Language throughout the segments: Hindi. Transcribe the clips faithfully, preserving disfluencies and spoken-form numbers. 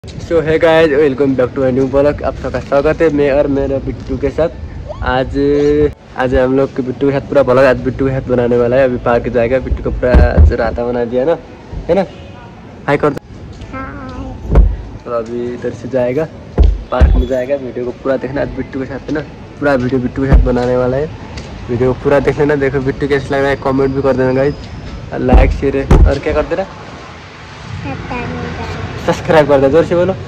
सो है guys, welcome back to new blog. आप सबका स्वागत है मैं और मेरे बिट्टू के साथ। आज आज हम लोग के बिट्टू के साथ पूरा ब्लॉग आज बिट्टू के साथ बनाने वाला है। अभी पार्क जाएगा, बिट्टू को पूरा आज राता बना दिया ना, है ना? हाय कर दो। तो अभी इधर से जाएगा, पार्क में जाएगा। वीडियो को पूरा देखना आज बिट्टू के साथ, है ना? पूरा वीडियो बिट्टू के साथ बनाने वाला है। वीडियो को पूरा देख लेना। देखो बिट्टू कैसे लग रहा है, कॉमेंट भी कर देना गाइस, लाइक शेयर और क्या कर देना, सब्सक्राइब कर दे। जोर से बोलो।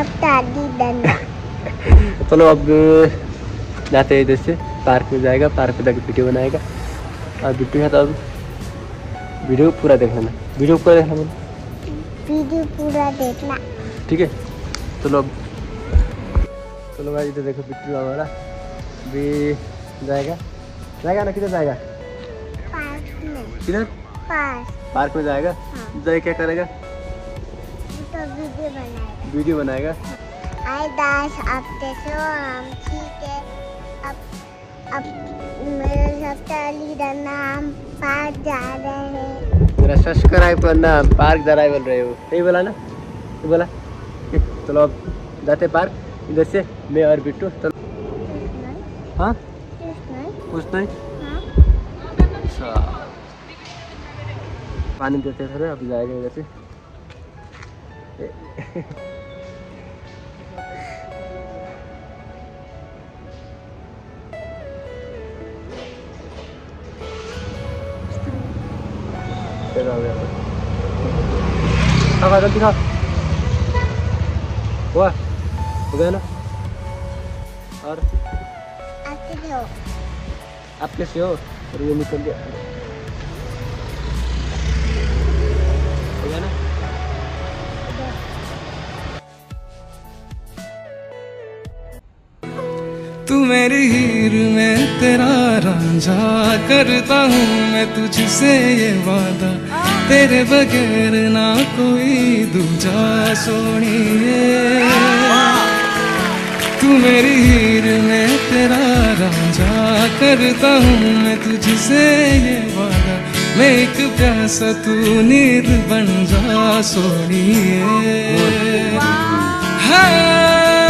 चलो अब जाते हैं इधर से, पार्क में जाएगा, पार्क में जाकर वीडियो बनाएगा और बिट्टू है तो अब वीडियो पूरा देख लेना। वीडियो पूरा देखना बोलो। वीडियो पूरा देखना, ठीक है? चलो अब चलो भाई, इधर देखो बिट्टू हमारा भी जाएगा जाएगा ना, किधर जाएगा? पार्क में। किधर? पार्क पार्क में जाएगा। हाँ। जाए क्या करेगा? तो वीडियो बनाएगा। वीडियो बनाएगा। हाय दास, आप कैसे हो? हम ठीक है। अब अब मेरे सबसे नाम पार्क जा रहे हैं। मेरा सब्सक्राइब करना, पार्क जा रहा है बोल रहे हो, नहीं बोला ना? नहीं बोला? चलो अब जाते पार्क इधर से, मैं और बिट्टू। चलो। हाँ कुछ नहीं। अच्छा, पानी देते थे, अब जाएगा इधर से। खा जल्दी खा। हुआ हो गया ना? और आप कैसे हो? आप कैसे हो? और ये निकल गया, हो गया ना? तू मेरी हीर में तेरा रांझा, करता हूँ मैं तुझसे ये वादा, तेरे बगैर ना कोई दूजा सोनिए। तू मेरी हीर में तेरा रांझा, करता हूँ मैं तुझसे ये वादा, मैं एक प्यासा तू नीर बन जा सोनिए। हाँ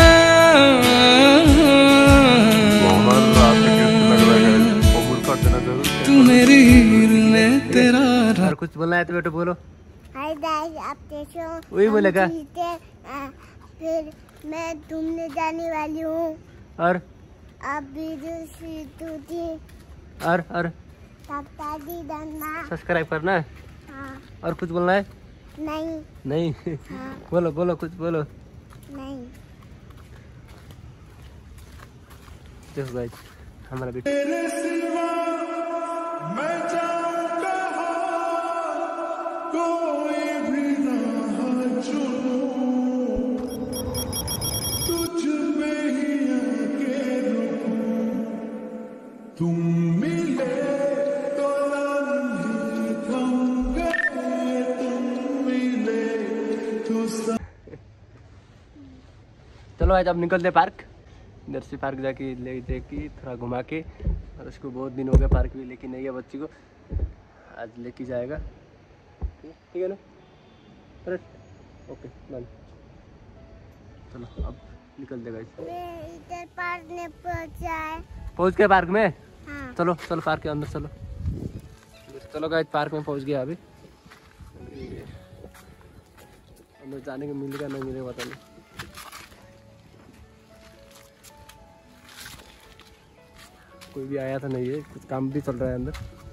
तू मेरी हीर में तेरा। और कुछ बोलना है तो बेटा बोलो। हाय दास, आप कैसे हो? वही हम बोलेगा। ठीक है। आ, फिर मैं घूमने जाने वाली हूँ। और आप वीडियो शूट होती और और करना। सब्सक्राइब करना है। हाँ। और कुछ बोलना है? नहीं। नहीं। हाँ। बोलो बोलो, कुछ बोलो। नहीं। देखो गाइस, हमारा बेटा तुम मिले तो लम्हे थम गए, तुम मिले तो स... चलो आज अब निकलते पार्क। इधर से पार्क जाके ले देखी थोड़ा घुमा के, और उसको बहुत दिन हो गया पार्क भी लेके नहीं गया बच्ची को, आज लेके जाएगा। ठीक है ना? अरे ओके डन। चलो अब निकलते गाइस। मैं इधर पार्क में पहुंचा है। पहुंच गए पार्क में? हाँ। चलो चलो पार्क के अंदर चलो। चलो गाइस, पार्क में पहुंच गया। अभी अंदर जाने को मिलेगा नहीं मिलेगा पता नहीं। कोई भी आया था नहीं है, कुछ काम भी चल रहा है अंदर।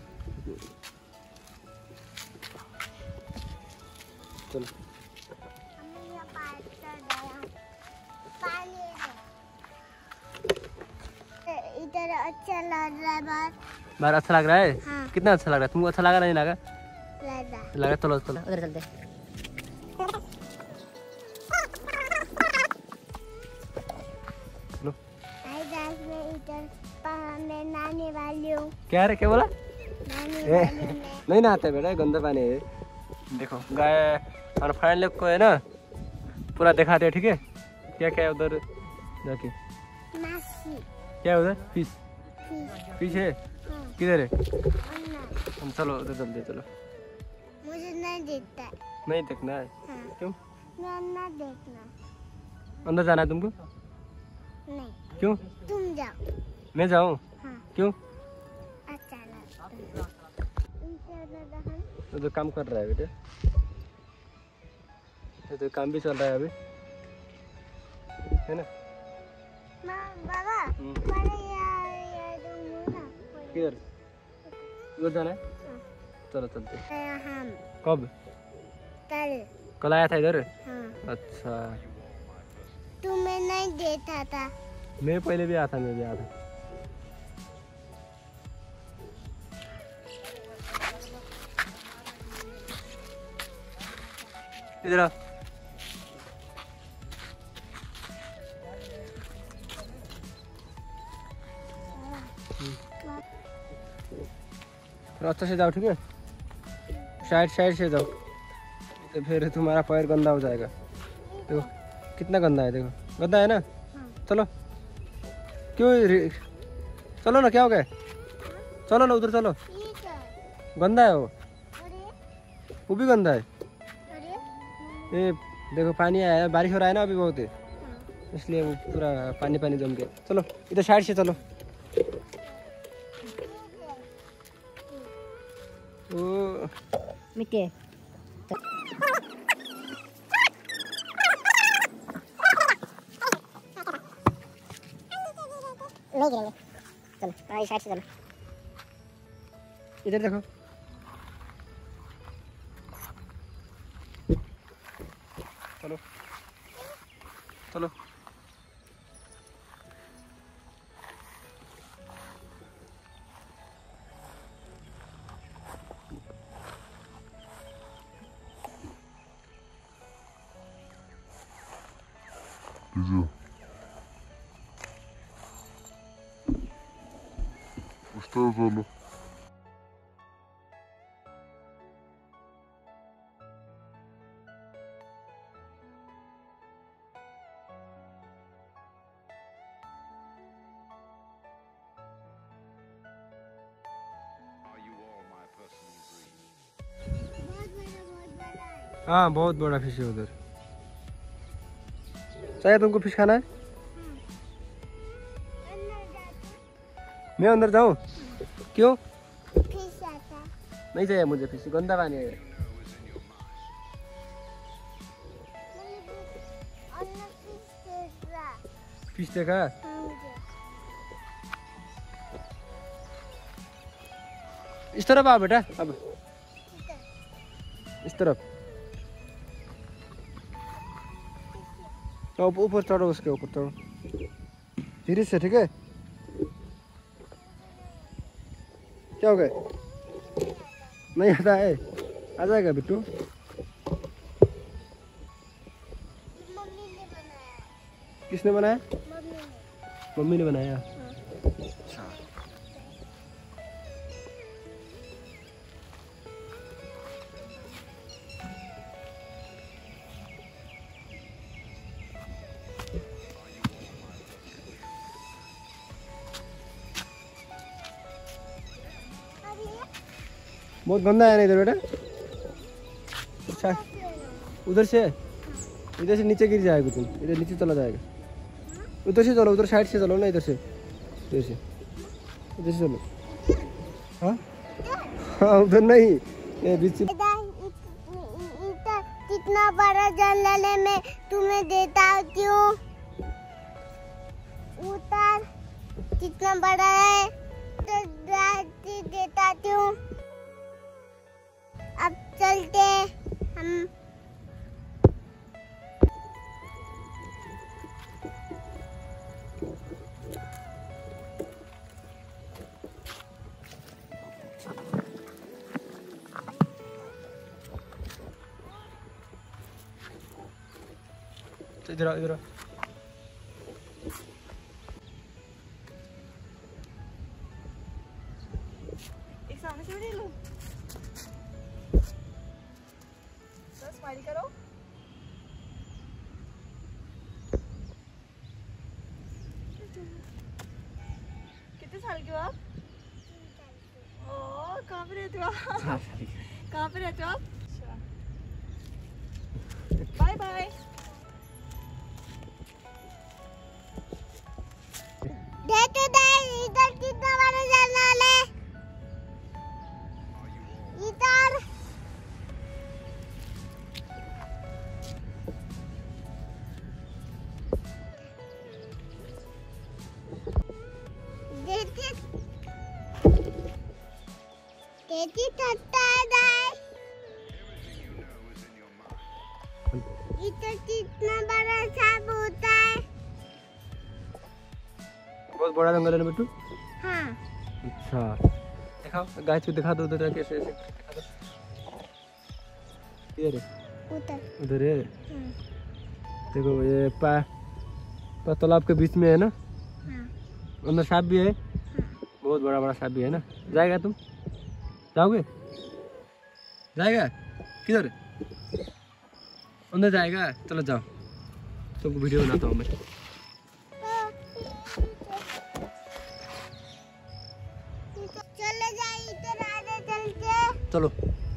चलो इधर अच्छा लग रहा है बाहर। बाहर अच्छा लग रहा है? हाँ। कितना अच्छा लग रहा है? तुमको अच्छा लगा नहीं लगा? लगा। लगा। चलो चलो उधर चलते। चलो। हाय गाइस, मैं इधर पहाड़ में नहाने वाली हूँ। क्या रे, क्या बोला? नहाने ए, वाली हूँ मैं। नहीं नहाते बेटा, गंदा पानी है। देखो गाय और फ्रेंड लोग को है ना, पूरा दिखाते हैं। ठीक है? क्या क्या है उधर जाके? मछली। क्या है उधर? फिश। फिश। फिश है? हाँ। किधर है? अन्ना। हम चलो उधर चलते। चलो। मुझे नहीं दिखता है। नहीं देखना है? हाँ। क्यों? मैं ना देखना। अंदर जाना है तुमको? नहीं, क्यों? तुम जाओ। मैं जाऊँ? हाँ, क्यों? अच्छा लगता है। तुमसे ज़्यादा हम तो, तो काम कर रहा है बेटे, ये तो काम भी चल रहा है अभी, है ना? माँ बाबा हम्म। पर यार यार तुम ना किधर? उधर जाना है? हाँ। चलो चलते। आया हम कब? कल। कल आया था इधर? हाँ, अच्छा, तुम्हें नहीं देखा था। मैं पहले भी आया था, मैं भी आया था। इधर आ। रास्ते से जाओ, ठीक है? साइड साइड से जाओ, तो फिर तुम्हारा पैर गंदा हो जाएगा। देखो कितना गंदा है, देखो गंदा है ना। हाँ। चलो, क्यों रि- चलो ना, क्या हो गया? चलो ना, उधर चलो, ठीक है। गंदा है वो अरे वो भी गंदा है। अरे ये देखो पानी आया है, बारिश हो रहा है ना अभी बहुत, हाँ। इसलिए वो पूरा पानी पानी जम गया। चलो इधर साइड से चलो। ओ मिट्टी नहीं गिरेंगे। चलो हमारी साइड से चलो। इधर देखो, चलो चलो। Wieso? Está solo. हाँ बहुत बड़ा फिश है उधर। चाहिए तुमको फिश खाना है? मैं अंदर जाऊँ? क्यों? फिश आता। नहीं चाहिए मुझे फिश, गंदा पानी है। फिश देखा? इस तरफ आ बेटा, अब इस तरफ। अब ऊपर चढ़ो, उसके ऊपर चढ़ो धीरे से, ठीक है? क्या हो गया? नहीं आता है? आ जाएगा बिट्टू। मम्मी ने बनाया। किसने बनाया? मम्मी ने। मम्मी ने बनाया। बहुत गंदा है ना इधर बेटा। अच्छा उधर से, इधर से नीचे गिर जाएगा तुम, इधर नीचे चला जाएगा। उधर से चलो, उधर साइड से चलो ना, इधर से, इधर से, इधर से चलो। हाँ हाँ उधर नहीं, ये बीच। कितना बड़ा जंगल है, मैं तुम्हें देता क्यों? उतर, कितना बड़ा है तो देता क्यों? अब चलते हम। इधर आओ, इधर आओ। एक सामने से भी ले लो। तो स्माइल करो। कितने साल के हो आप? ओ कहाँ पे रहते हो आप? कहाँ पे रहते हो आप? अच्छा बाय बाय। देखो दाई इधर कितना बड़ा जंगल है। इधर देखिए देखिए ठट्टा है दाई। इधर कितना बड़ा सांप होता है। बहुत बड़ा जंगल है ना बिट्टू। हाँ अच्छा दिखाओ गाय को दिखा दो उधर कैसे ऐसे दिखा दो। ये रे उधर उधर है हाँ देखो ये पा, पा तालाब के बीच में है ना। हाँ अंदर सांप भी है बहुत बड़ा बड़ा सांप भी है ना। जाएगा तुम जाओगे जाएगा किधर अंदर जाएगा चलो जाओ तुमको वीडियो बनाता हूँ मैं। चले जाए इधर आगे चलते। चलो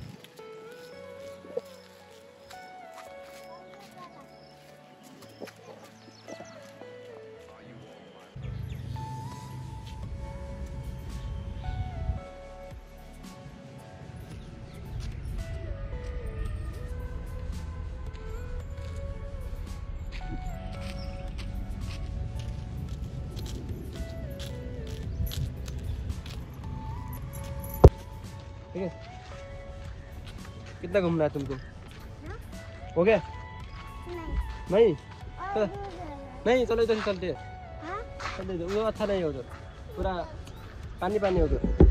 ठीक है कितना घूमना है तुमको हो गया नहीं नहीं और चलो दूर जाना। नहीं चलो इधर से चलते हैं हाँ चलते इधर उधर अच्छा नहीं है उधर पूरा पानी पानी है उधर।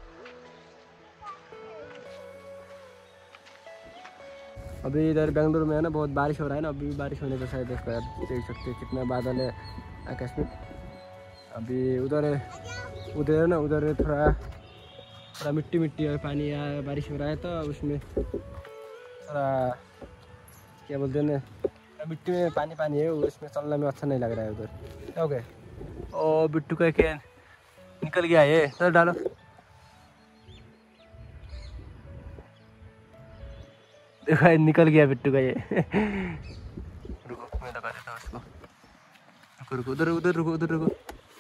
अभी इधर बेंगलुरु में है ना बहुत बारिश हो रहा है ना अभी भी बारिश होने का शायद देखो आप देख सकते हैं कितना बादल है आकाश में। अभी उधर उधर है ना उधर थोड़ा थोड़ा मिट्टी मिट्टी है पानी या बारिश हो रहा है तो उसमें थोड़ा क्या बोलते हैं ना मिट्टी में पानी पानी है उसमें चलने में अच्छा नहीं लग रहा है उधर। क्या हो गया ओ बिट्टू का क्या निकल गया ये सर डालो। देखो ये निकल गया बिट्टू का ये। रुको मैं लगा देता हूँ उसको। रुको रुको उधर उधर रुको उधर रुको।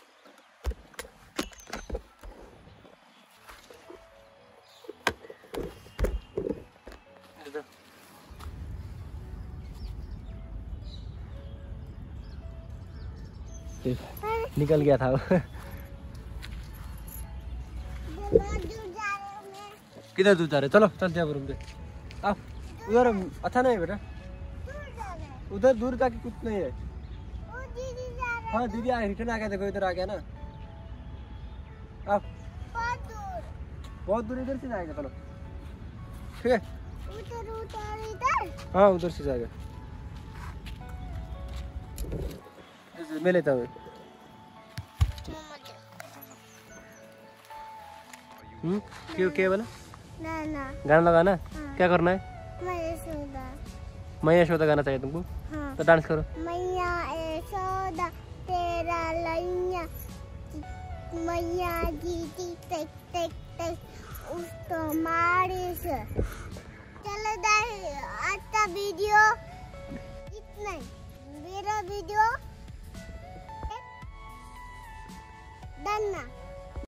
निकल गया था वो। किधर दूर जा रहे चलो चल जा रूम पे आओ उधर अच्छा नहीं है बेटा उधर दूर जाके कुछ नहीं है। हाँ दीदी आ रिटर्न आ गया देखो इधर आ गया ना। आओ बहुत दूर इधर से जाएगा चलो ठीक है। उधर उधर इधर हाँ उधर से जाएगा मैं लेता हूँ। हम्म क्यों क्या बोला ना ना गाना लगाना हाँ। क्या करना है मैं यशोदा। मैं यशोदा गाना चाहिए तुमको हाँ तो डांस करो। मैया यशोदा तेरा लैया मैया जीती टेक टेक टेक उसको मारे से। चलो दाई आज का वीडियो इतना ही। मेरा वीडियो डन ना।